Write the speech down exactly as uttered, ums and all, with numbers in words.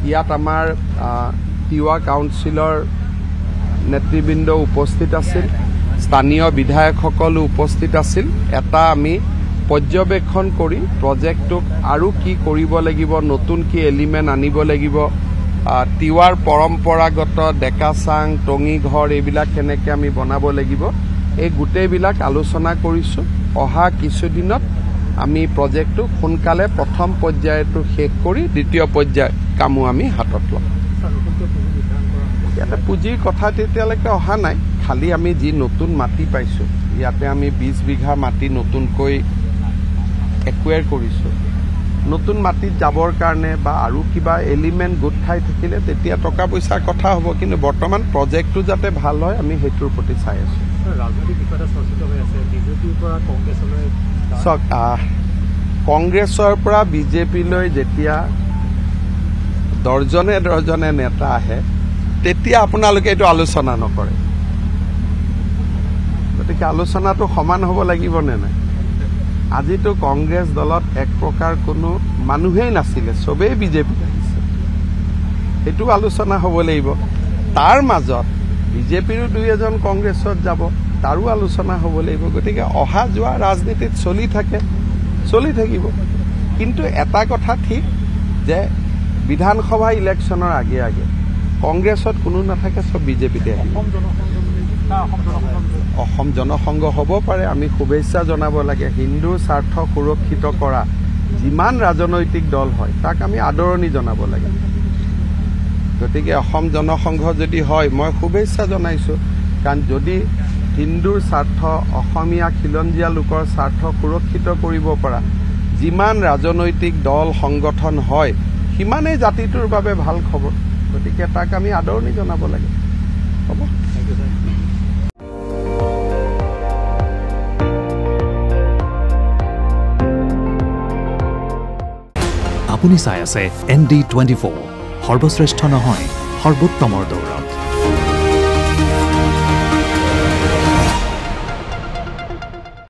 ইয়াত আমাৰ তিৱা কাউন্সিলৰ নেতৃবৃন্দ উপস্থিত আছিল, স্থানীয় বিধায়কসকলো উপস্থিত আছিল। এটা আমি পৰ্যবেক্ষণ কৰি প্ৰজেক্টটোক আৰু কি কৰিব লাগিব, নতুন কি এলিমেণ্ট আনিব লাগিব, তিৱাৰ পৰম্পৰাগত ডেকাচাং টঙি ঘৰ এইবিলাক কেনেকৈ আমি বনাব লাগিব, এই গোটেইবিলাক আলোচনা কৰিছোঁ। অহা কিছুদিনত আমি প্ৰজেক্টটো সোনকালে প্ৰথম পৰ্যায়টো শেষ কৰি দ্বিতীয় পৰ্যায়ৰ কামো আমি হাতত ল'ম। ইয়াতে পুঁজিৰ কথা তেতিয়ালৈকে অহা নাই, খালি আমি যি নতুন মাটি পাইছোঁ, ইয়াতে আমি বিছ বিঘা মাটি নতুনকৈ একুৱেৰ কৰিছোঁ। নতুন মাটিত যাবৰ কাৰণে বা আৰু কিবা এলিমেণ্ট গোট খাই থাকিলে তেতিয়া টকা পইচাৰ কথা হ'ব, কিন্তু বৰ্তমান প্ৰজেক্টটো যাতে ভাল হয় আমি সেইটোৰ প্ৰতি চাই আছোঁ। চাওক, কংগ্ৰেছৰ পৰা বিজেপিলৈ যেতিয়া দৰ্জনে দৰ্জনে নেতা আহে তেতিয়া আপোনালোকে এইটো আলোচনা নকৰে, গতিকে আলোচনাটো সমান হ'ব লাগিব নে নাই? আজিতো কংগ্ৰেছ দলত এক প্ৰকাৰ কোনো মানুহেই নাছিলে, চবেই বিজেপি আহিছে, সেইটো আলোচনা হ'ব লাগিব। তাৰ মাজত বিজেপিৰো দুই এজন কংগ্ৰেছত যাব, তাৰো আলোচনা হ'ব লাগিব। গতিকে অহা যোৱা ৰাজনীতিত চলি থাকে, চলি থাকিব। কিন্তু এটা কথা ঠিক যে বিধানসভা ইলেকশ্যনৰ আগে আগে কংগ্ৰেছত কোনো নাথাকে, চব বিজেপিতে আহিব। অসম জনসংঘ হ'ব পাৰে, আমি শুভেচ্ছা জনাব লাগে। হিন্দুৰ স্বাৰ্থ সুৰক্ষিত কৰা যিমান ৰাজনৈতিক দল হয় তাক আমি আদৰণি জনাব লাগে। গতিকে অসম জনসংঘ যদি হয় মই শুভেচ্ছা জনাইছোঁ, কাৰণ যদি হিন্দুৰ স্বাৰ্থ, অসমীয়া খিলঞ্জীয়া লোকৰ স্বাৰ্থ সুৰক্ষিত কৰিব পৰা যিমান ৰাজনৈতিক দল সংগঠন হয় সিমানেই জাতিটোৰ বাবে ভাল খবৰ। গতিকে তাক আমি আদৰণি জনাব লাগে। হ'ব, থেংক ইউ ছাৰ। আপুনি চাই আছে এন ডি টুৱেণ্টি ফ'ৰ, সৰ্বশ্ৰেষ্ঠ নহয় সৰ্বোত্তমৰ দৌৰ।